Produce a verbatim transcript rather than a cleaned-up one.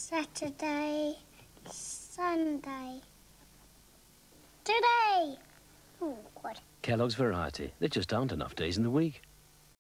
Saturday, Sunday. Today! Oh, God. Kellogg's Variety. There just aren't enough days in the week.